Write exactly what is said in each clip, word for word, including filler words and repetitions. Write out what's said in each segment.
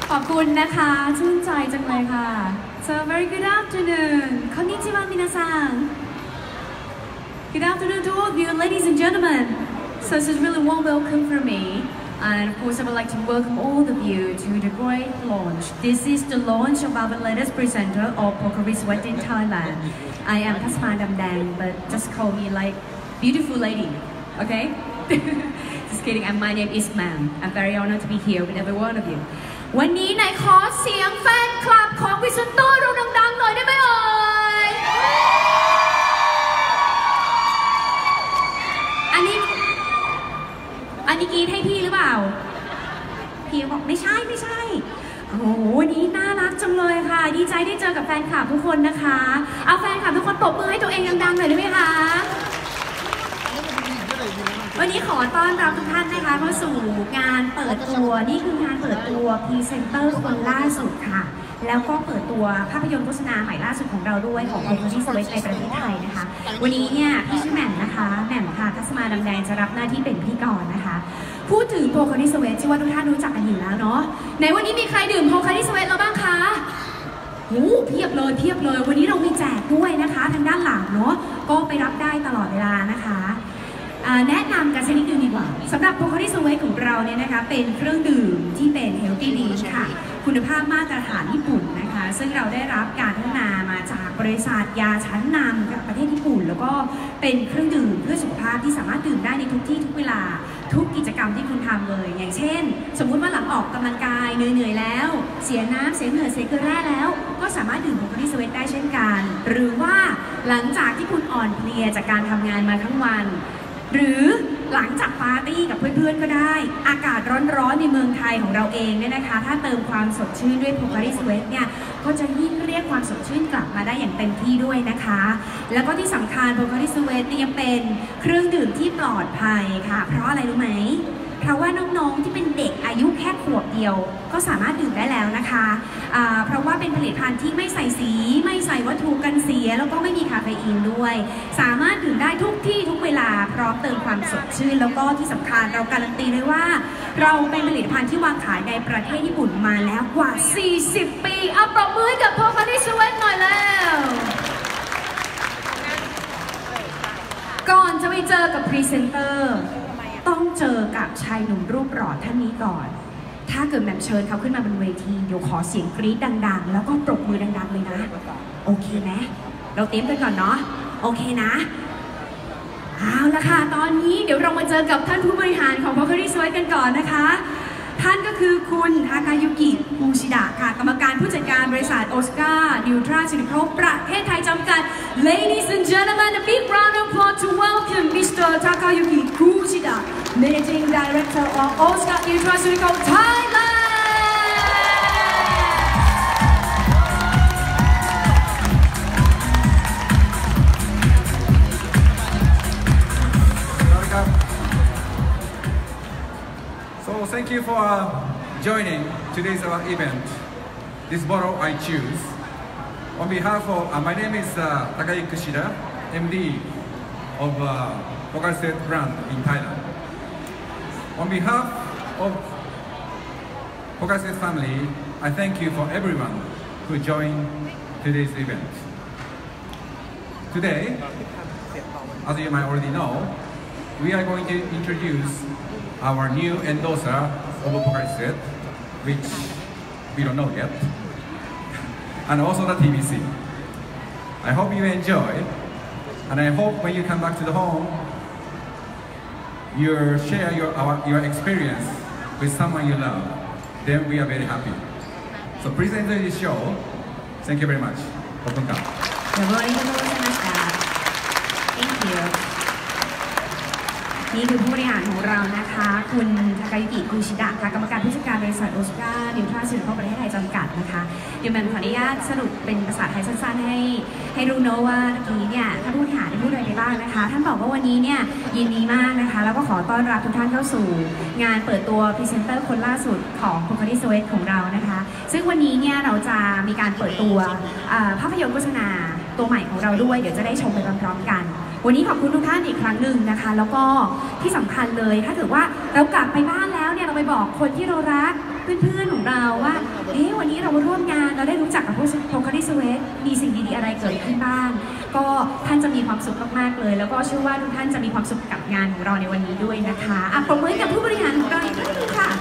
ขอบคุณนะคะชื่นใจจังเลยค่ะ So very good afternoon こんにちは皆さん Good afternoon to all of you ladies and gentlemen. So this is really warm welcome for me, and of course I would like to welcome all of you to the great launch. This is the launch of our latest presenter of Pocari Sweat in Thailand. I am Tasma Damdang, but just call me like beautiful lady, okay? Just kidding. And my name is Mam. I'm very honored to be here with every one of you. วันนี้ไหนขอเสียงแฟนคลับของพรีเซนเตอร์ดังๆหน่อยได้ไหมเอ่ยอันนี้อันนี้กรี๊ดให้พี่หรือเปล่าพี่บอกไม่ใช่ไม่ใช่โอ้โหวันนี้น่ารักจังเลยค่ะดีใจได้เจอกับแฟนคลับทุกคนนะคะเอาแฟนคลับทุกคนปรบมือให้ตัวเองดังๆหน่อยได้ไหมคะวันนี้ขอต้อนรับทุกท่านนะคะเข้าสู่งานเปิดตัวนี่คืองานเปิดตัวพรีเซนเตอร์คนล่าสุดค่ะแล้วก็เปิดตัวภาพยนตร์โฆษณาใหม่ล่าสุดของเราด้วยของ Pocari Sweat ในประเทศไทยนะคะวันนี้เนี่ยพี่ชื่อแหม่มนะคะแหม่มค่ะทัศมาดำแดงจะรับหน้าที่เป็นพิธีกรนะคะพูดถึง Pocari Sweat เชื่อว่าทุกท่านรู้จักกันอยู่แล้วเนาะในวันนี้มีใครดื่ม Pocari Sweat แล้วบ้างคะโอ้เพียบเลยเพียบเลยวันนี้เรามีแจกด้วยนะคะทางด้านหลังเนาะก็ไปรับได้ตลอดเวลานะคะแนะนำกันสักนิดนึงดีกว่าสำหรับ Pocari Sweat ของเราเนี่ยนะคะเป็นเครื่องดื่มที่เป็น Healthy Drink ค่ะคุณภาพมาตรฐานญี่ปุ่นนะคะซึ่งเราได้รับการพัฒนามาจากบริษัทยาชั้นนำจากประเทศญี่ปุ่นแล้วก็เป็นเครื่องดื่มเพื่อสุขภาพที่สามารถดื่มได้ในทุกที่ทุกเวลาทุกกิจกรรมที่คุณทำเลยอย่างเช่นสมมุติว่าหลังออกกำลังกายเหนื่อยๆแล้วเสียน้ำเสียเหงื่อเสียเกลือแร่แล้วก็สามารถดื่ม Pocari Sweat ได้เช่นกันหรือว่าหลังจากที่คุณอ่อนเพลียจากการทำงานมาทั้งวันหรือหลังจากปาร์ตี้กับเพื่อนๆก็ได้อากาศร้อนๆในเมืองไทยของเราเองเนี่ยนะคะถ้าเติมความสดชื่นด้วย Pocari Sweat เนี่ยก็จะยิ่งเรียกความสดชื่นกลับมาได้อย่างเต็มที่ด้วยนะคะแล้วก็ที่สำคัญ Pocari Sweat ยังเป็นเครื่องดื่มที่ปลอดภัยค่ะเพราะอะไรรู้ไหมเพราะว่าน้องๆที่เป็นเด็กอายุแค่ขวบเดียวก็สามารถดื่มได้แล้วนะคะเพราะว่าเป็นผลิตภัณฑ์ที่ไม่ใส่สีไม่ใส่วัตถุกันเสียแล้วก็ไม่มีคาเฟอีนด้วยสามารถดื่มได้ทุกที่ทุกเวลาพร้อมเติมความสดชื่นแล้วก็ที่สำคัญเราการันตีเลยว่าเราเป็นผลิตภัณฑ์ที่วางขายในประเทศญี่ปุ่นมาแล้วกว่าสี่สิบปีเอาปรบมือกับ Pocari Sweat หน่อยแล้วก่อนจะไปเจอกับพรีเซนเตอร์ต้องเจอกับชายหนุ่มรูปหล่อท่านนี้ก่อนถ้าเกิดแหม่มเชิญเขาขึ้นมาบนเวทีเดี๋ยวขอเสียงกรี๊ดดังๆแล้วก็ปรบมือดังๆเลยนะโอเคไหมเราเตรียมกันก่อนเนาะโอเคนะเอาละค่ะตอนนี้เดี๋ยวเรามาเจอกับท่านผู้บริหารของ Pocari Sweat กันก่อนนะคะท่านก็คือคุณทาคายุกิฟูชิดะค่ะกรรมการผู้จัดการบริษัทโอสการ์นิวทราซิลิโคประเทศไทยจำกัด Ladies and gentlemen a big round of applause to welcome มิสเตอร์ Takayuki Kushida Managing Director of Oscar Nutraceutical Thailand Thank you for uh, joining today's uh, event. This bottle I choose. On behalf of, uh, my name is uh, Takayuki Kushida, M D of uh, Pocari Sweat brand in Thailand. On behalf of Pocari Sweat family, I thank you for everyone who joined today's event. Today, as you might already know, we are going to introduce our new endorser of Pocari Sweat, which we don't know yet, and also the T V C. I hope you enjoy, and I hope when you come back to the home, you share your our, your experience with someone you love. Then we are very happy. So please enjoy this show. Thank you very much. Thank you.นี่คือผู้บริหารของเรานะคะคุณทาคายุกิคุชิดะค่ะกรรมการผู้จัดการบริษัทโอสการ์นิวทราซิลิโคประเทศไทยจำกัดนะคะเดี๋ยวแหม่มขออนุญาตสรุปเป็นภาษาไทยสั้นๆให้ให้รู้เนาะว่าเมื่อกี้เนี่ยท่านผู้บริหารได้พูดอะไรไปบ้างนะคะท่านบอกว่าวันนี้เนี่ยยินดีมากนะคะแล้วก็ขอต้อนรับทุกท่านเข้าสู่งานเปิดตัวพรีเซนเตอร์คนล่าสุดของ Pocari Sweat ของเรานะคะซึ่งวันนี้เนี่ยเราจะมีการเปิดตัวภาพยนตร์โฆษณาตัวใหม่ของเราด้วยเดี๋ยวจะได้ชมไปพร้อมๆกันวันนี้ขอบคุณทุกท่านอีกครั้งหนึ่งนะคะแล้วก็ที่สำคัญเลยถ้าเกิดว่าเรากลับไปบ้านแล้วเนี่ยเราไปบอกคนที่เรารักเพื่อนๆของเราว่าเราร่วมงานเราได้รู้จักกับพวกโพคาริสเวทมีสิ่งดีๆอะไรเกิดขึ้นบ้างก็ท่านจะมีความสุขมากๆเลยแล้วก็เชื่อว่าทุกท่านจะมีความสุขกับงานของเราในวันนี้ด้วยนะคะอ่ะปรบมือให้กับผู้บริหารของเราอีกครั้งนึงค่ะ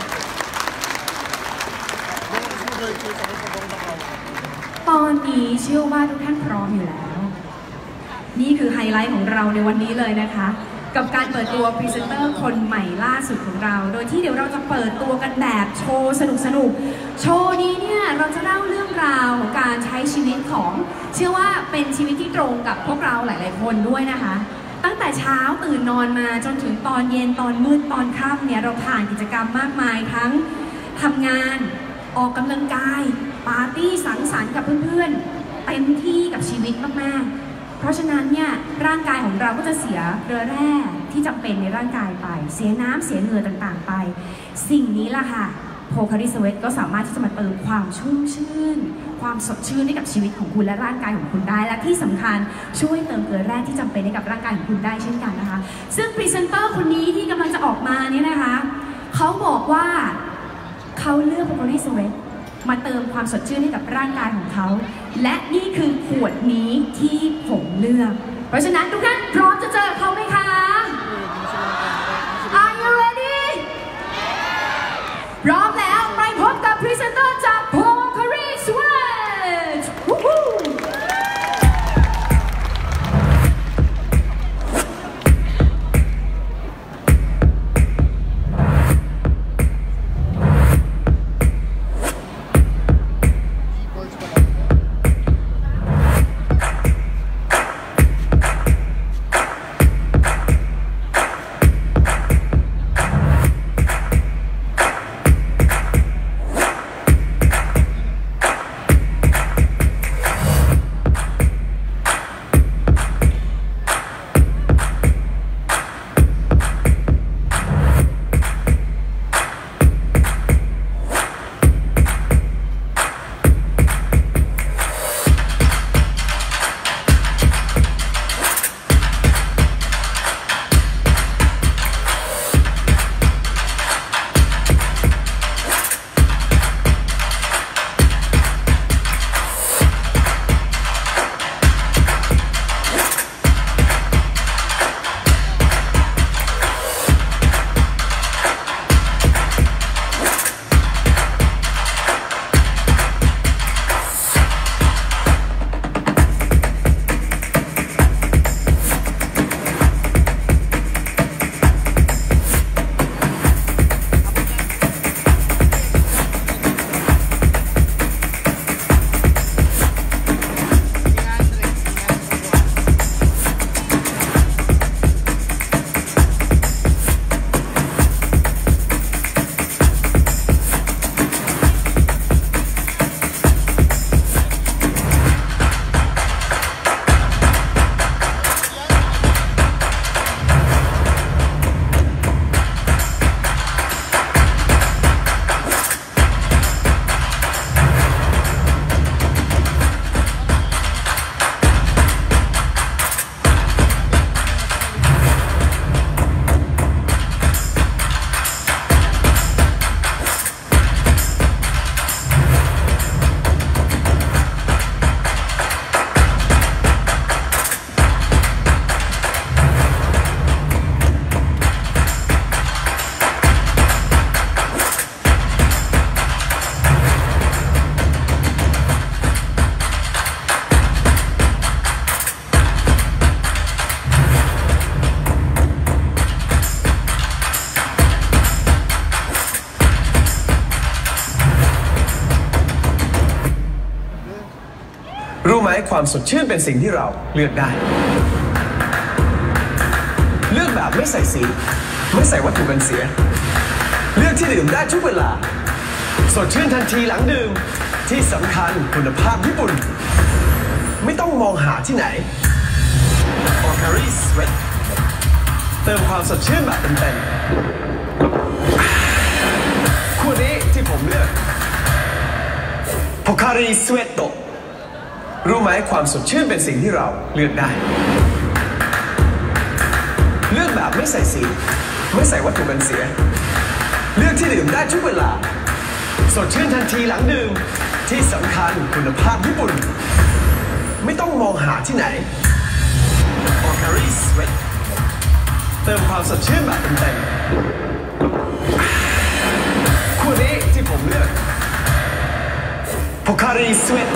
ตอนนี้เชื่อว่าทุกท่านพร้อมอยู่แล้วนี่คือไฮไลท์ของเราในวันนี้เลยนะคะกับการเปิดตัวพรีเซนเตอร์คนใหม่ล่าสุดของเราโดยที่เดี๋ยวเราจะเปิดตัวกันแบบโชว์สนุกสนุกโชว์นี้เนี่ยเราจะเล่าเรื่องราวของการใช้ชีวิตของเชื่อว่าเป็นชีวิตที่ตรงกับพวกเราหลายๆคนด้วยนะคะตั้งแต่เช้าตื่นนอนมาจนถึงตอนเย็นตอนมืดตอนค่ำเนี่ยเราผ่านกิจกรรมมากมายทั้งทำงานออกกำลังกายปาร์ตี้สังสรรค์กับเพื่อนๆเต็มที่กับชีวิตมากๆเพราะฉะนั้นเนี่ยร่างกายของเราก็จะเสียเกลือแร่ที่จำเป็นในร่างกายไปเสียน้ำเสียเหงื่อต่างๆไปสิ่งนี้ล่ะค่ะโพคาริสเวทก็สามารถที่จะมาเติมความชุ่มชื่นความสดชื่นให้กับชีวิตของคุณและร่างกายของคุณได้และที่สำคัญช่วยเติมเกลือแร่ที่จำเป็นให้กับร่างกายของคุณได้เช่นกันนะคะซึ่งพรีเซนเตอร์คนนี้ที่กำลังจะออกมาเนี่ยนะคะเขาบอกว่าเขาเลือกโพคาริสเวทมาเติมความสดชื่นให้กับร่างกายของเขาและนี่คือขวดนี้ที่ผมเลือกเพราะฉะนั้นทุกท่านพร้อมจะเจอเขาไหมคะ Are you ready พร้อมแล้วไปพบกับพรีเซนเตอร์จากโพคาริสเวทรู้ไหมความสดชื่นเป็นสิ่งที่เราเลือกได้เลือกแบบไม่ใส่สีไม่ใส่วัตถุกันเสียเลือกที่ดื่มได้ทุกเวลาสดชื่นทันทีหลังดื่มที่สำคัญคุณภาพญี่ปุ่นไม่ต้องมองหาที่ไหน Pocari Sweat เติมความสดชื่นแบบเต็มๆขวดนี้ที่ผมเลือก Pocari Sweat รู้ไหมความสดชื่นเป็นสิ่งที่เราเลือกได้เลือกแบบไม่ใส่สีไม่ใส่วัตถุกันเสียเลือกที่ดื่มได้ทุกเวลาสดชื่นทันทีหลังดื่มที่สำคัญคุณภาพญี่ปุ่นไม่ต้องมองหาที่ไหน Pocari Sweat เติมความสดชื่นแบบเต็มๆคู่นี้ที่ผมเลือก Pocari Sweat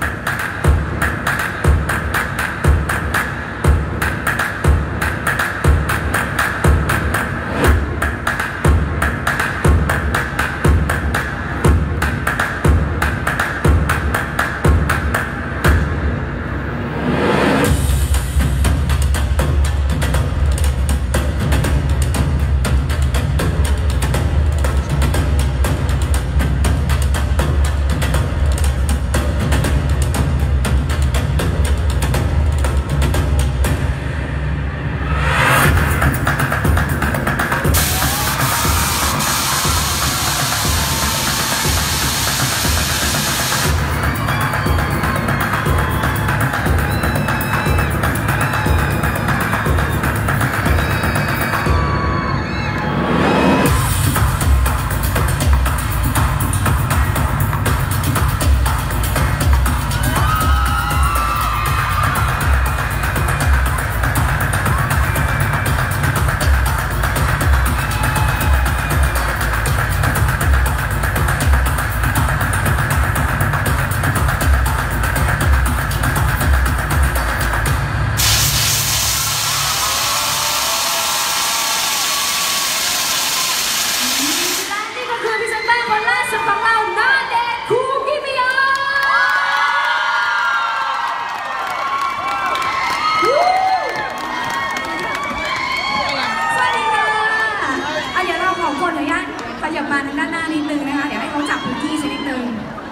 ขยับมาทางด้านหน้านิดนึงนะคะเดี๋ยวให้เขาจับพื้นที่สักนิดนึง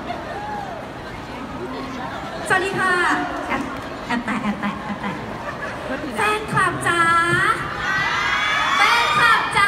สวัสดีค่ะแอบแอบแตะแอบแตะแอบแตะแฟนคลับจ๋าแฟนคลับจ๋า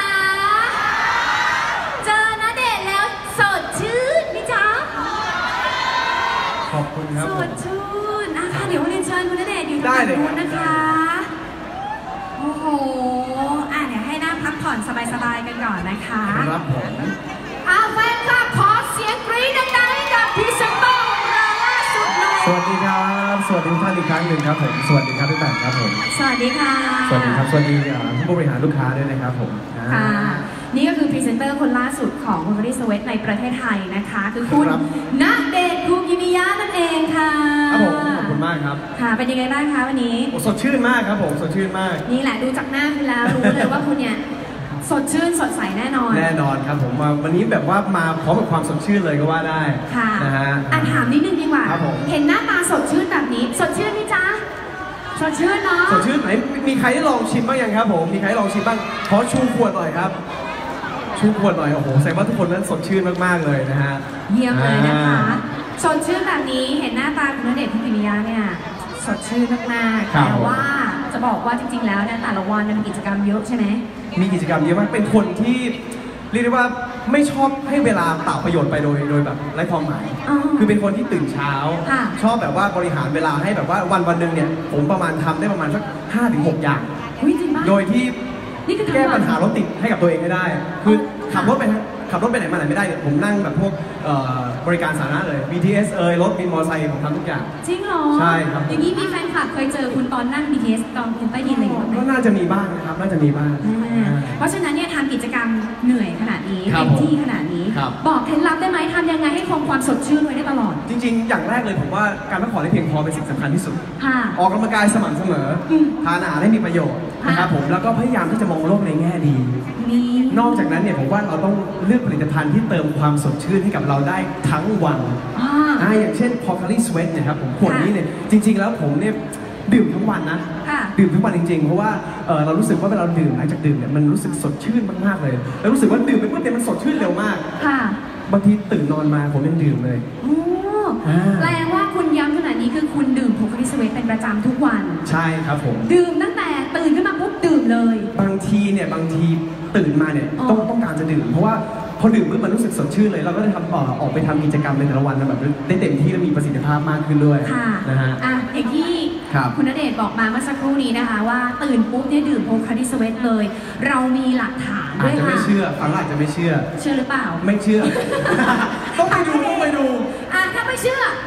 เจอณเดชน์แล้วสดชื่นนี่จ๊ะขอบคุณครับสดชื่นนะคะเดี๋ยวเรียนเชิญคุณณเดชน์อยู่ตรงนู้นนะคะโอ้โหอ่ะเดี๋ยวให้นั่งพักผ่อนสบายๆกันก่อนนะคะครับผมอาแฟนคลับขอเสียงกรี๊ดดังๆให้กับพรีเซนเตอร์ของเราล่าสุดเลยสวัสดีครับสวัสดีทุกท่านอีกครั้งหนึ่งครับผมสวัสดีครับพี่แปงครับผมสวัสดีค่ะสวัสดีครับสวัสดีผู้บริหารลูกค้าด้วยนะครับผมค่ะนี่ก็คือพรีเซนเตอร์คนล่าสุดของ Pocari Sweat ในประเทศไทยนะคะคือคุณณเดชน์ คูกิมิยะนั่นเองค่ะครับผมขอบคุณมากครับค่ะเป็นยังไงบ้างคะวันนี้สดชื่นมากครับผมสดชื่นมากนี่แหละดูจากหน้าคุณแล้วรู้เลยว่าคุณเนี่ยสดชื่นสดใสแน่นอนแน่นอนครับผมวันนี้แบบว่ามาพร้อมกับความสดชื่นเลยก็ว่าได้ค่ะนะฮะอ่ะถามนิดนึงดีกว่าเห็นหน้าตาสดชื่นแบบนี้สดชื่นไหมจ๊ะสดชื่นเนาะสดชื่นไหนมีใครได้ลองชิมบ้างยังครับผมมีใครลองชิมบ้างขอชูขวดหน่อยครับชูขวดหน่อยโอ้โหแสดงว่าทุกคนนั้นสดชื่นมากๆเลยนะฮะเยี่ยมเลยนะคะสดชื่นแบบนี้เห็นหน้าตาคุณณเดชน์ คูกิมิยะเนี่ยสดชื่นมากๆแต่ว่าจะบอกว่าจริงๆแล้วเนี่ยแต่ละวันมีกิจกรรมเยอะใช่ไหมมีกิจกรรมเยอะมากเป็นคนที่เรียกได้ว่าไม่ชอบให้เวลาเปล่าประโยชน์ไปโดยโดยแบบไร้ความหมายคือเป็นคนที่ตื่นเช้าชอบแบบว่าบริหารเวลาให้แบบว่าวันวันหนึ่งเนี่ยผมประมาณทำได้ประมาณสักห้าถึงหกอย่างโดยที่แก้ปัญหารถติดให้กับตัวเองไม่ได้คือขับรถไปขับรถไปไหนมาไหนไม่ได้เนี่ยผมนั่งแบบพวกบริการสาธารณะเลย บี ที เอส เอ่ยรถบินมอเตอร์ไซค์ผมทำทุกอย่างจริงเหรอใช่ครับอย่างนี้มีแฟนคลับเคยเจอคุณตอนนั่ง บี ที เอส ตอนคุณใต้ดินอะไรอย่างเงี้ยก็น่าจะมีบ้างนะครับน่าจะมีบ้างเพราะฉะนั้นเนี่ยทำกิจกรรมเหนื่อยขนาดนี้เต็มที่ขนาดนี้บอกเคล็ดลับได้ไหมทำยังไงให้คงความสดชื่นไว้ได้ตลอดจริงๆอย่างแรกเลยผมว่าการพักผ่อนให้เพียงพอเป็นสิ่งสำคัญที่สุดออกกำลังกายสม่ำเสมอทานอาหารให้มีประโยชน์นะครับผมแล้วก็พยายามที่จะมองโลกในแง่ดีนอกจากนั้นเนี่ยผมว่าเราต้องเลือกผลิตภัณฑ์ที่เติมความสดชื่นให้กับเราได้ทั้งวันอ่าอย่างเช่น Pocari Sweat เนี่ยครับผมขวดนี้เนี่ยจริงๆแล้วผมเนี่ยดื่มทั้งวันนะดื่มทั้งวันจริงๆเพราะว่าเรารู้สึกว่าเวลาเราดื่มหลังจากดื่มเนี่ยมันรู้สึกสดชื่นมากๆเลยแล้วรู้สึกว่าดื่มไปปุ๊บเนี่ยมันสดชื่นเร็วมากบางทีตื่นนอนมาผมยังดื่มเลยแปลว่าคุณย้ำขนาดนี้คือคุณดื่ม Pocari Sweat เป็นประจำทุกวันใช่ครับผมดื่มตั้งแต่ตื่นขึ้นมาปุ๊บดื่มเลยบางทีเนี่ยบางทีตื่นมาเนี่ยต้องต้องการจะดื่มเพราะว่าพอดื่มปุ๊บมันรู้สึกสดชื่นเลยเราก็จะทำต่อออกไปทำกิจกรรมในแต่ละวันแบบได้เต็มที่และมีประสิทธิภาพมากขึ้นด้วยนะฮะอ่ะอย่างที่คุณณเดชน์บอกมาเมื่อสักครู่นี้นะคะว่าตื่นปุ๊บเนี่ยดื่ม Pocari Sweat เลยเรามีหลักฐานด้วยค่ะอาจจะไม่เชื่อฟังอาจจะไม่เชื่อเชื่อหรือเปล่าไม่เชื่อต้องไปดูต้องไปดูอ่ะถ้าไม่เชื่อ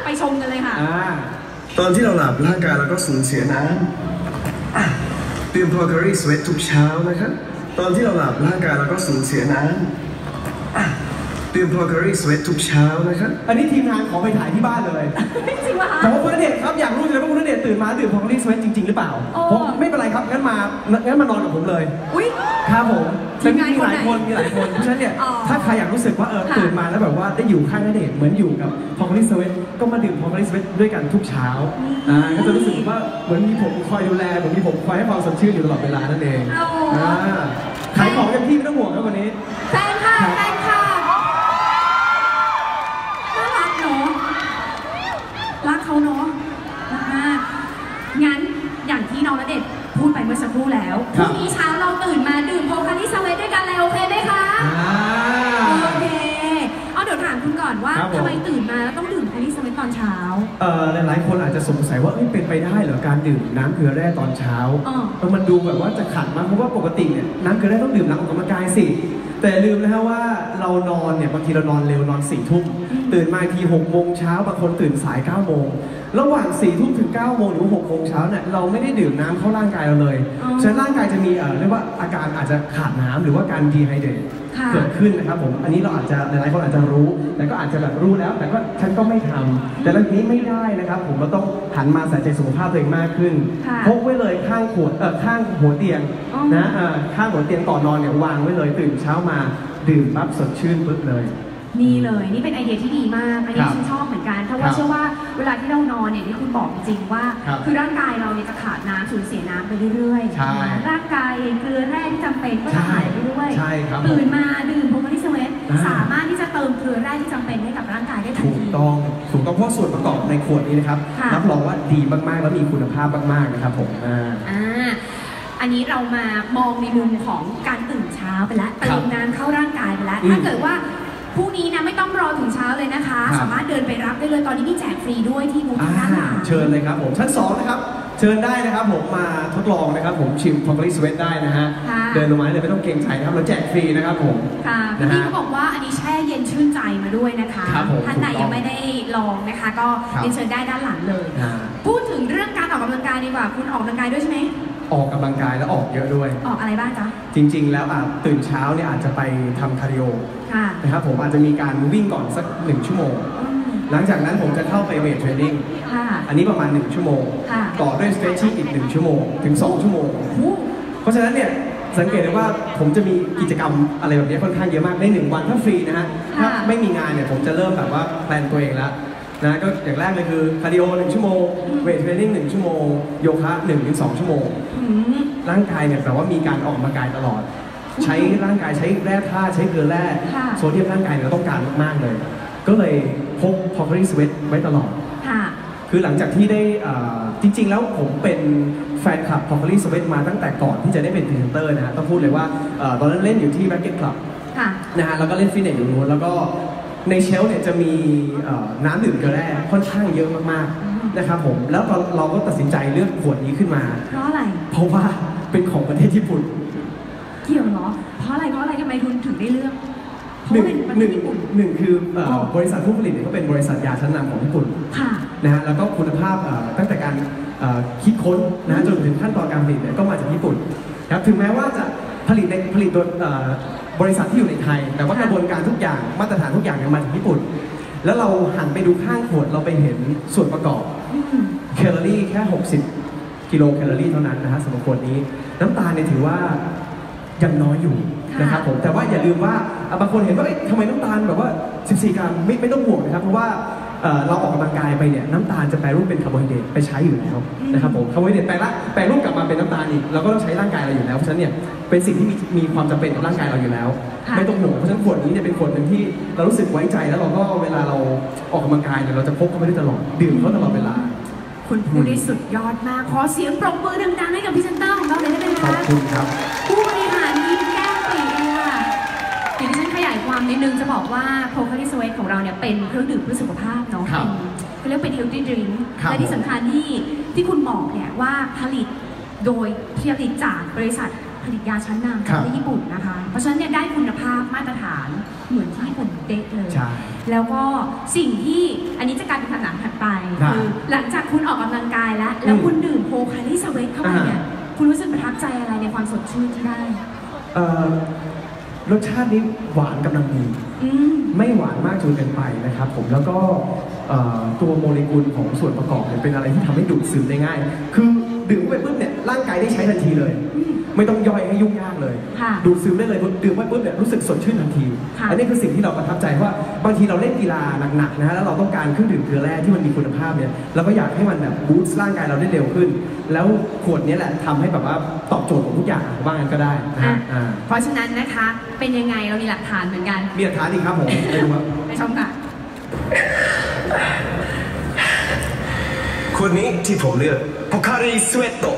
ไปชมกันเลยค่ะตอนที่เราหลับร่างกายเราก็สูญเสียน้ำดื่มพอคารีสเวททุกเช้านะครับตอนที่เราหลับร่างกายเราก็สูญเสียน้ำดื่มพอคารีสเวททุกเช้านะครับอันนี้ทีมงานขอไปถ่ายที่บ้านเลยจริงป่ะคะผมว่าคุณณเดชน์ครับอยากรู้เลยว่าคุณณเดชน์ตื่นมาดื่มพอคารีสเวทจริงๆหรือเปล่าผมไม่เป็นไรครับงั้นมางั้นมานอนกับผมเลยอุ้ยครับผมมีหลายคนมีหลายคนเพราะฉะนั้นเนี่ยถ้าใครอยากรู้สึกว่าเออตื่นมาแล้วแบบว่าได้อยู่ข้างณเดชน์เหมือนอยู่กับพอคารีสเวทก็มาดื่มพอคารีสเวทด้วยกันทุกเช้าอ่าก็จะรู้สึกว่าเหมือนมีผมคอยดูแลเหมือนมีผมคอยให้ความสดชื่นอยู่ตลอดเวลานั่นเองอ่าขายของเต็มที่ไม่ต้องห่วงครับวันนี้แฟนค่ะแฟนค่ะน่ารักเนาะรักเขาเนาะนะคะงั้นอย่างที่น้องณเดชน์พูดไปเมื่อสักครู่แล้วพรุ่งนี้เช้าเราตื่นมาดื่มโพคาริสเวทด้วยกันเลยโอเคไหมคะโอเคเอาเดี๋ยวถามคุณก่อนว่าทำไมตื่นมาแล้วต้องดื่มคาริสเวทตอนเช้าเอ่อหลายๆคนอาจจะสงสัยว่าเป็นไปได้เหรอการดื่มน้ำเกลือแร่ตอนเช้าเออมันดูแบบว่าจะขัดมากเพราะว่าปกติเนี่ยน้ำเกลือแร่ต้องดื่มหลังออกกำลังกายสิแต่ลืมนะฮะว่าเรานอนเนี่ยบางทีเรานอนเร็วนอนสี่ทุ่มตื่นมาทีหกโมงเช้าบางคนตื่นสายเก้าโมงระหว่างสี่ทุ่มถึงเก้าโมงหรือหกโมงเช้าเนี่ยเราไม่ได้ดื่มน้ำเข้าร่างกายเราเลยฉะนั้นร่างกายจะมีเอ่อเรียกว่าอาการอาจจะขาดน้ำหรือว่าการดีไฮเดรตเกิดขึ้นนะครับผมอันนี้เราอาจจะหลายๆคนอาจจะรู้แต่ก็อาจจะแบบรู้แล้วแต่ก็ฉันก็ไม่ทำแต่เรื่องนี้ไม่ได้นะครับผมเราต้องหันมาใส่ใจสุขภาพตัวเองมากขึ้นพกไว้เลยข้างขวดเอ่อข้างหัวเตียงนะเอ่อข้างหัวเตียงก่อนนอนเนี่ยวางไว้เลยตื่นเช้ามาดื่มปั๊บสดชื่นปึ๊บเลยนี่เลยนี่เป็นไอเดียที่ดีมากอันนี้ฉันชอบเหมือนกันเพราะว่าเชื่อว่าเวลาที่เรานอนเนี่ยที่คุณบอกจริงว่าคือร่างกายเราเนี่ยจะขาดน้ำสูญเสียน้ำไปเรื่อยๆร่างกายเกลือแร่ที่จำเป็นก็จะหายไปด้วยตื่นมาดื่มโพคาริสเวทสามารถที่จะเติมเกลือแร่ที่จำเป็นให้กับร่างกายได้ทันทีถูกต้องถูกต้องเพราะส่วนประกอบในขวดนี้นะครับรับรองว่าดีมากๆและมีคุณภาพมากๆนะครับผมอ่าอันนี้เรามามองในมุมของการตื่นเช้าไปแล้วเติมน้ำเข้าร่างกายไปแล้วถ้าเกิดว่าพรุ่งนี้นะไม่ต้องรอถึงเช้าเลยนะคะสามารถเดินไปรับได้เลยตอนนี้มีแจกฟรีด้วยที่บูธด้านหลังเชิญเลยครับผมชั้นสองนะครับเชิญได้นะครับผมมาทดลองนะครับผมชิมพอคาริสเวทได้นะฮะเดินลงมาเลยไม่ต้องเกรงใจนะครับเราแจกฟรีนะครับผมค่ะพี่เขาบอกว่าอันนี้แช่เย็นชื่นใจมาด้วยนะคะท่านไหนยังไม่ได้ลองนะคะก็เรียนเชิญได้ด้านหลังเลยพูดถึงเรื่องการออกกำลังกายดีกว่าคุณออกกำลังกายด้วยใช่ไหมออกกำลังกายแล้วออกเยอะด้วยออกอะไรบ้างจ๊ะจริงๆแล้วอ่ะตื่นเช้าเนี่ยอาจจะไปทำคาร์ดิโอนะครับผมอาจจะมีการวิ่งก่อนสักหนึ่งชั่วโมงหลังจากนั้นผมจะเข้าไปเวทเทรนนิ่งอันนี้ประมาณหนึ่งชั่วโมงต่อด้วย stretching อีกหนึ่งชั่วโมงถึงสองชั่วโมงเพราะฉะนั้นเนี่ยสังเกตได้ว่าผมจะมีกิจกรรมอะไรแบบนี้ค่อนข้างเยอะมากในหนึ่งวันถ้าฟรีนะฮะถ้าไม่มีงานเนี่ยผมจะเริ่มแบบว่าแพลนตัวเองแล้วนะก็อย่างแรกเลยคือคาร์ดิโอหนึ่งชั่วโมงเวทเทรนนิ่งหนึ่งชั่วโมงโยคะหนึ่งถึงสองชั่วโมงร่างกายเนี่ยแต่ว่ามีการออกกำลังกายตลอดใช้ร่างกายใช้แร่ธาตุใช้เกลือแร่โซเดียมร่างกายเราต้องการมากๆเลยก็เลยพกพอคาริสเวทไว้ตลอดคือหลังจากที่ได้จริงๆแล้วผมเป็นแฟนคลับพอคาริสเวทมาตั้งแต่ก่อนที่จะได้เป็นพรีเซนเตอร์นะฮะต้องพูดเลยว่าตอนนั้นเล่นอยู่ที่แบ็คเก็ตคลับนะฮะแล้วก็เล่นฟิตเนสอยู่นู้นแล้วก็ในเชลฟ์เนี่ยจะมีน้ำดื่มเกลือแร่ค่อนข้างเยอะมากๆนะครับผมแล้วเราก็ตัดสินใจเลือกขวดนี้ขึ้นมาเพราะอะไรเพราะว่าเป็นของประเทศญี่ปุ่นเกี่ยวเหรอเพราะอะไรเพราะอะไรทำไมคุณถึงได้เลือกหนึ่งหนึ่งหนึ่งคือบริษัทผู้ผลิตเนี่ยก็เป็นบริษัทยาชั้นนำของญี่ปุ่นนะฮะแล้วก็คุณภาพตั้งแต่การคิดค้นนะจนถึงขั้นตอนการผลิตเนี่ยก็มาจากญี่ปุ่นครับถึงแม้ว่าจะผลิตในผลิตโดยบริษัทที่อยู่ในไทยแต่ว่ากระบวนการทุกอย่างมาตรฐานทุกอย่างเนี่ยมาจากญี่ปุ่นแล้วเราหันไปดูข้างขวดเราไปเห็นส่วนประกอบแคลอรี่แค่หกสิบกิโลแคลอรี่เท่านั้นนะฮะสำหรับขวดนี้น้ำตาลเนี่ยถือว่ายังน้อยอยู่นะครับผมแต่ว่าอย่าลืมว่าบางคนเห็นว่าทำไมน้ำตาลแบบว่าสิบสี่กรัมไม่ไม่ต้องห่วงนะครับเพราะว่าเราออกกำลังกายไปเนี่ยน้ำตาลจะแปรรูปเป็นคาร์โบไฮเดรตไปใช้อยู่แล้วนะครับผมคาร์โบไฮเดรตแปรละแปรรูปกลับมาเป็นน้ำตาลอีกเราก็ต้องใช้ร่างกายเราอยู่แล้วเพราะฉะนั้นเนี่ยเป็นสิ่งที่มีมีความจำเป็นกับร่างกายเราอยู่แล้วไม่ต้องห่วงเพราะฉะนั้นขวดนี้เนี่ยเป็นขวดหนึ่งที่เรารู้สึกไว้ใจแล้วเราก็เวลาเราออกกำลังกายเนี่ยเราจะพกเขาไปได้ตลอดดื่มเขาตลอดเวลาคุณพูดได้สุดยอดมากขอเสียงปรบมือดังๆให้กับพรีเซนเตอร์ของเราเลยได้ไหมคะขอบคุณครับผู้บริหารยิ้มแก้มปีค่ะเดี๋ยวดิฉันขยายความนิดนึงจะบอกว่าโพคาริสเวทของเราเนี่ยเป็นเครื่องดื่มเพื่อสุขภาพเนาะเขาเรียกเป็น healthy drink และที่สำคัญที่ที่คุณบอกเนี่ยว่าผลิตโดยผลิตจากบริษัทผลิตยาชั้นนำจากญี่ปุ่นนะคะเพราะฉะนั้นเนี่ยได้คุณภาพมาตรฐานเหมือนที่ญี่ปุ่นเด็กเลยใช่แล้วก็สิ่งที่อันนี้จะกลายเป็นคำถามถัดไปคือหลังจากคุณออกกำลังกายแล้วแล้วคุณดื่มโพคาริสเวทเข้าไปเนี่ยคุณรู้สึกประทับใจอะไรในความสดชื่นที่ได้เอ่อรสชาตินี้หวานกำลังดีไม่หวานมากจนเกินไปนะครับผมแล้วก็เอ่อตัวโมเลกุลของส่วนประกอบเนี่ยเป็นอะไรที่ทำให้ดูดซึมได้ง่าย คือดื่มไปปุ๊บเนี่ยร่างกายได้ใช้ทันทีเลย ไม่ต้องย่อยให้ยุ่งยากเลยดูดซึมได้เลยดื่มไปปุ๊บเนี่ยรู้สึกสดชื่นทันทีอันนี้คือสิ่งที่เราประทับใจว่าบางทีเราเล่นกีฬาหนักๆนะฮะแล้วเราต้องการเครื่องดื่มเกลือแร่ที่มันมีคุณภาพเนี่ยเราก็อยากให้มันแบบบูสต์ร่างกายเราได้เร็วขึ้น แล้วขวดนี้แหละทำให้แบบว่าตอบโจทย์ของทุกอย่างว่างั้นก็ได้นะฮะเพราะฉะนั้นนะคะเป็นยังไงเรามีหลักฐานเหมือนกันมีหลักฐานดีครับผมไปดูครับไปชมค่ะขวดนี้ที่ผมเลือกโพคาริสเวตโต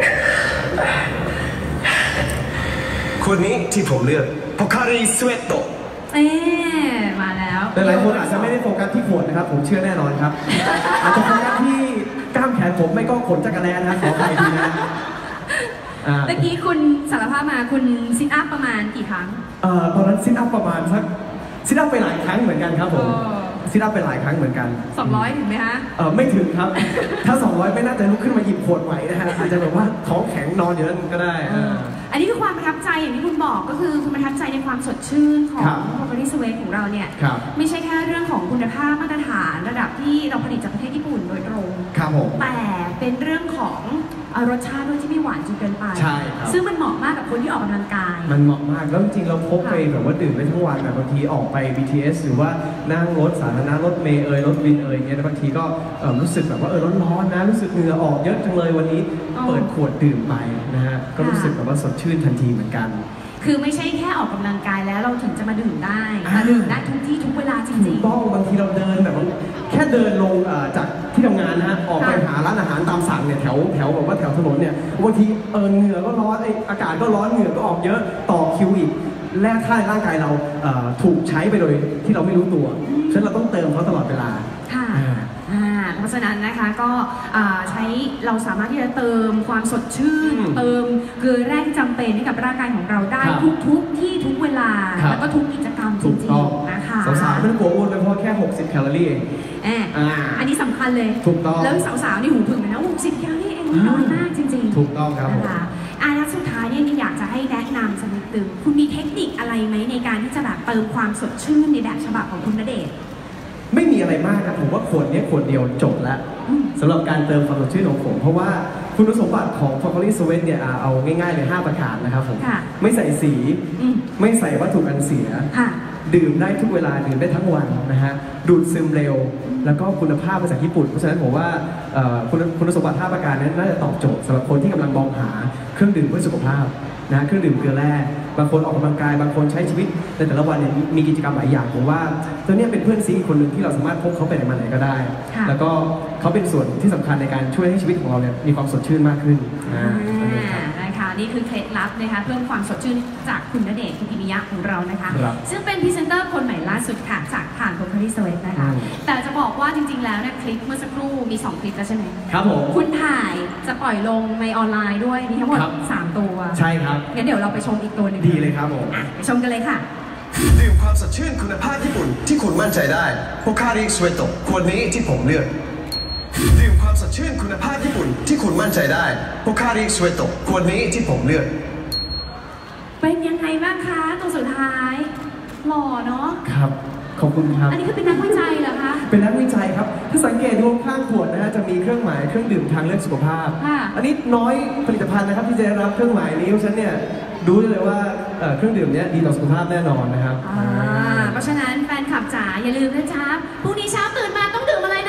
ขวดนี้ที่ผมเลือกโพคาริสเวตโตเอ๊มาแล้วแต่หลายคนอาจจะไม่ได้โฟกัสที่ขวดนะครับผมเชื่อแน่นอนครับอาจจะโฟกัสที่กล้ามแขนผมไม่ก็ขนจักรแลนะขอไปดีนะเมื่อกี้คุณสารภาพมาคุณซิทอัพประมาณกี่ครั้งเอ่อตอนนั้นซิทอัพประมาณสักซิทอัพไปหลายครั้งเหมือนกันครับผมซิทอัพไปหลายครั้งเหมือนกันสองร้อยถึงไหมฮะเออไม่ถึงครับถ้าสองร้อยไม่น่าจะลุกขึ้นมาหยิบขวดไหวนะฮะอาจจะแบบว่าท้องแข็งนอนอยู่นั่นก็ได้อันนี้คือความประทับใจอย่างที่คุณบอกก็คือคุณประทับใจในความสดชื่นของโพคาริสเวทของเราเนี่ยไม่ใช่แค่เรื่องของคุณภาพมาตรฐานระดับที่เราผลิตจากประเทศญี่ปุ่นโดยตรงแต่เป็นเรื่องของรสชาติด้วยที่ไม่หวานจนเกินไปใช่ครับซึ่งมันเหมาะมากกับคนที่ออกกำลังกายมันเหมาะมากแล้วจริงๆเราพกไปแบบว่าดื่มได้ทั้งวันแบบบางทีออกไป บี ที เอส หรือว่านั่งรถสาธารณะรถเมล์เอ่ยรถวินเอ่ยเงี้ยบางทีก็รู้สึกแบบว่าเออร้อนๆนะรู้สึกเหงื่อออกเยอะจังเลยวันนี้เปิดขวดดื่มไปนะฮะก็รู้สึกแบบว่าสดชื่นทันทีเหมือนกันคือไม่ใช่แค่ออกกำลังกายแล้วเราถึงจะมาดื่มได้มาดื่มได้ทุกที่ทุกเวลาจริงๆต้องบางทีเราเดินแบบแค่เดินลงจากที่ทำงานนะฮะออกไปหาร้านอาหารตามสั่งเนี่ยแถวแถวแบบว่าแถวถนนเนี่ยบางทีเออเหงื่อก็ร้อนไออากาศก็ร้อนเหงื่อก็ออกเยอะต่อคิวอีกแร่ธาตุในร่างกายเราถูกใช้ไปโดยที่เราไม่รู้ตัวฉะนั้นเราต้องเติมเขาตลอดเวลาค่ะเพราะฉะนั้นนะคะก็ใช้เราสามารถที่จะเติมความสดชื่นเติมเกลือแร่ที่จำเป็นให้กับร่างกายของเราได้ทุกๆที่ทุกเวลาแล้วก็ทุกกิจกรรมจริงๆนะคะสาวๆไม่ต้องกลัวอ้วนเลยเพราะแค่หกสิบแคลอรี่เองอันนี้สำคัญเลยถูกต้องแล้วสาวๆนี่หูผึ่งเลยนะหกสิบแคลอรี่เองน้อยมากจริงๆถูกต้องครับนะคะอ่ะแล้วสุดท้ายเนี่ยอยากจะให้แนะนำสักนิดนึงคุณมีเทคนิคอะไรไหมในการที่จะแบบเติมความสดชื่นในแบบฉบับของคุณณเดชน์ไม่มีอะไรมากนะผมว่าขวดนี้ขวดเดียวจบแล้วสำหรับการเติมความสดชื่นของผมเพราะว่าคุณสมบัติของ Pocari Sweat เนี่ยเอาง่ายๆเลยห้าประการนะครับผมไม่ใส่สีไม่ใส่วัตถุกันเสียดื่มได้ทุกเวลาดื่มได้ทั้งวันนะฮะดูดซึมเร็วแล้วก็คุณภาพมาจากญี่ปุ่นเพราะฉะนั้นผมว่าคุณคุณสมบัติห้าประการนั้นน่าจะตอบโจทย์สำหรับคนที่กำลังมองหาเครื่องดื่มเพื่อสุขภาพนะเครื่องดื่มเกลือแร่บางคนออกกำลังกายบางคนใช้ชีวิตในแต่ละวันเนี่ยมีกิจกรรมหลายอย่างผมว่าตัวนี้เป็นเพื่อนซีอีกคนหนึ่งที่เราสามารถพกเขาไปไหนมาไหนก็ได้แล้วก็เขาเป็นส่วนที่สำคัญในการช่วยให้ชีวิตของเราเนี่ยมีความสดชื่นมากขึ้นนะคะนี่คือเคล็ดลับนะคะเพิ่มความสดชื่นจากคุณณเดชน์ คุกิมิยะของเรานะคะซึ่งเป็นพรีเซนเตอร์คนใหม่ล่าสุดค่ะจากทาง Pocari Sweat นะคะแต่จะบอกว่าจริงๆแล้วเนี่ยคลิปเมื่อสักครู่มีสองคลิปแล้วใช่ไหมครับผมคุณถ่ายจะปล่อยลงในออนไลน์ด้วยมีทั้งหมดสามตัวใช่ครับงั้นเดี๋ยวเราไปชมอีกตัวหนึ่งดีเลยครับผมไปชมกันเลยค่ะดื่มความสดชื่นคุณภาพญี่ปุ่นที่คุณมั่นใจได้ Pocari Sweat ขวดนี้ที่ผมเลือกดื่มความสดชื่นคุณภาพญี่ปุ่นที่คุณมั่นใจได้ Pocari Sweat ขวดนี้ที่ผมเลือกเป็นยังไงบ้างคะตัวสุดท้ายหล่อเนาะครับขอบคุณครับอันนี้คือเป็นนักวิจัยเหรอคะเป็นนักวิจัยครับถ้าสังเกตดูข้างขวดนะฮะจะมีเครื่องหมายเครื่องดื่มทางเลือกสุขภาพอันนี้น้อยผลิตภัณฑ์นะครับที่จะได้รับเครื่องหมายนี้เพราะฉะนั้นเนี่ยดูได้เลยว่าเครื่องดื่มนี้ดีต่อสุขภาพแน่นอนนะครับเพราะฉะนั้นแฟนคลับจ๋าอย่าลืมนะจ๊ะพรุ่งนี้เช้าตื่นมาต้องดื่มอะไรนะ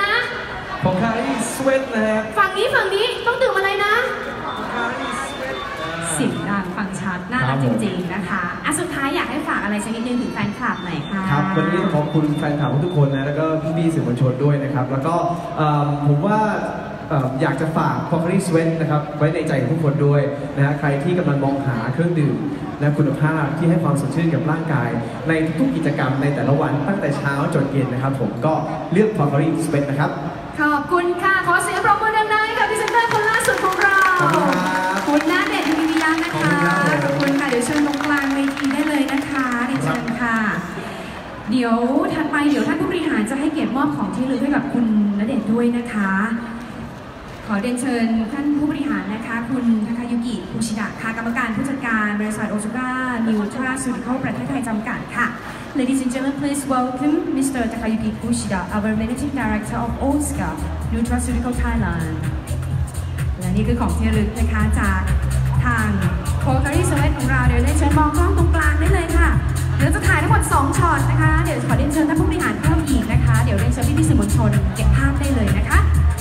Pocari Sweat นะฮะฝั่งนี้ฝั่งนี้ต้องดื่มอะไรนะเสียงดังฟังชัดน่ารักจริงๆนะคะอ่ะสุดท้ายอยากให้ฝากอะไรสักนิดนึงถึงแฟนคลับหน่อยค่ะครับวันนี้ขอบคุณแฟนคลับทุกคนนะแล้วก็พี่ๆสื่อมวลชนด้วยนะครับแล้วก็ผมว่าอยากจะฝาก Pocari Sweat นะครับไว้ในใจของทุกคนด้วยนะฮะใครที่กำลังมองหาเครื่องดื่มและคุณภาพที่ให้ความสดชื่นกับร่างกายในทุกกิจกรรมในแต่ละวันตั้งแต่เช้าจนเย็นนะครับผมก็เลือก Pocari Sweat นะครับขอบคุณค่ะขอเสียงปรบมือดังๆกับพรีเซนเตอร์คนล่าสุดของเราคุณณเดชน์ คุกิมิยะนะคะขอบคุณค่ะเดี๋ยวเชิญตรงกลางเวทีได้เลยนะคะเรียนเชิญค่ะเดี๋ยวถัดไปเดี๋ยวท่านผู้บริหารจะให้เกียรติมอบของที่ระลึกให้กับคุณณเดชน์ด้วยนะคะขอเรียนเชิญท่านผู้บริหารนะคะคุณทาคายุกิคุชิดะค่ะกรรมการผู้จัดการบริษัทโอซูก้านิวทราซูดิคอลประเทศไทยจำกัดค่ะ Ladies and gentlemen, please welcome Mister Takayuki Kushida, our Managing Director of Otsuka Nutraceutical Thailand. และนี่คือของที่ระลึกนะคะจากทางโคคาริสเวทของเราเดี๋ยวได้เชิญมองกล้องตรงกลางได้เลยค่ะเดี๋ยวจะถ่ายทั้งหมดสองช็อตนะคะเดี๋ยวขอเรียนเชิญท่านผู้บริหารเพิ่มอีกนะคะเดี๋ยวเรียนเชิญพี่ๆสื่อมวลชนเก็บภาพได้เลยนะคะ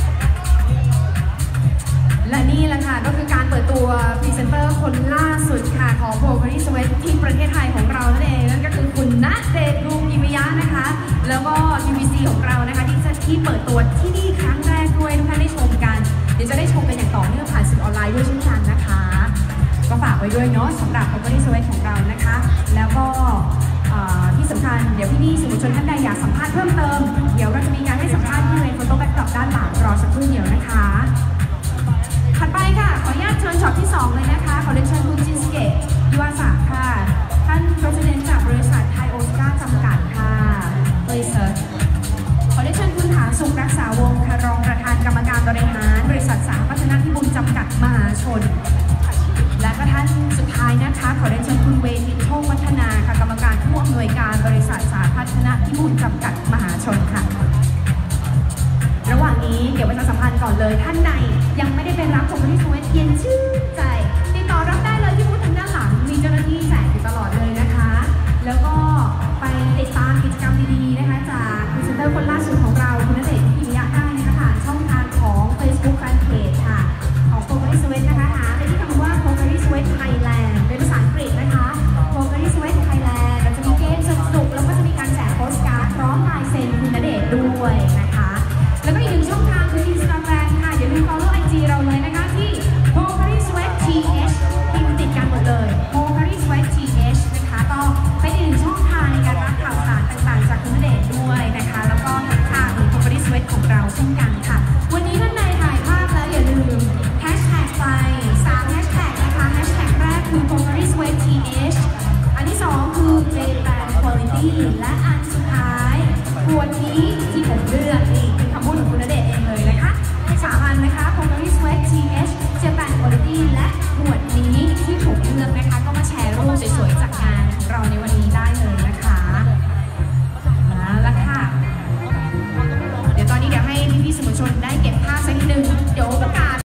และนี่แหละค่ะก็คือการเปิดตัวพรีเซนเตอร์คนล่าสุดค่ะของโคคาริสเวทที่ประเทศไทยของเรานั่นเองนั่นก็คือคุณณเดชน์ คูกิมิยะนะคะแล้วก็ ยู วี ซี ของเรานะคะที่จะที่เปิดตัวที่นี่ครั้งแรกด้วยทุกท่านได้ชมกันเดี๋ยวจะได้ชมกันอย่างต่อเนื่องผ่านสื่อออนไลน์ด้วยเช่นกันนะคะก็ฝากไว้ด้วยเนาะสำหรับโคคาริสเวทของเรานะคะแล้วก็ที่สำคัญเดี๋ยวพี่ๆสื่อมวลชนท่านใดอยากสัมภาษณ์เพิ่มเติมเดี๋ยวเราจะมีการให้สัมภาษณ์ที่ในโฟโต้แบ็คดรอปด้านหลังรอสักครู่เดียวนะคะถัดไปค่ะขออนุญาตเชิญช็อตที่สองเลยนะคะขอเรียนเชิญคุณจินสเกะยูอาสะค่ะท่าน President จากบริษัทไทยโอสการ์จำกัดค่ะ Please ขอเรียนเชิญคุณถาสุขรักษาวงศ์ค่ะรองประธานกรรมการบริหารบริษัทสาพัฒนพิบูลจำกัดมหาชนและก็ท่านสุดท้ายนะคะขอเรียนเชิญคุณเวทินโชควัฒนาค่ะกรรมการผู้อำนวยการบริษัทสาพัฒนพิบูลจำกัดมหาชนค่ะระหว่างนี้เดี๋ยวประชาสัมพันธ์ก่อนเลยท่านใดยังไม่ได้ไปรับโคคาริสเวทเย็นชื่นใจติดต่อรับได้เลยที่บูธทางด้านหลังมีเจ้าหน้าที่แจกอยู่ตลอดเลยนะคะแล้วก็ไปติดตามกิจกรรมดีๆนะคะจากพรีเซนเตอร์คนล่าสุดของเราคุณณเดชน์ คูกิมิยะได้นะคะผ่านช่องทางของ Facebook Fanpage ค่ะของโคคาริสเวทนะคะหาไปที่คำว่าโคคาริสเวทไทยแลนด์เป็นภาษาอังกฤษนะคะโคคาริสเวทไทยแลนด์เราจะมีเกมสนุกๆแล้วก็จะมีการแจกโปสการ์ดพร้อมลายเซ็นคุณณเดชน์ด้วยนะคะแล้วก็อีกหนึ่งช่องทางคือ Instagram ค่ะอย่าลืม follow ไอ จี เราเลยนะคะที่ โคคาริสเวท ที เอช พิมพ์ติดกันหมดเลย โคคาริสเวท ที เอช นะคะก็เป็นอีกหนึ่งช่องทางในการรับข่าวสารต่างๆจากคุณณเดชน์ด้วยนะคะแล้วก็ทางโคคาริสเวทของเราเช่นกันค่ะ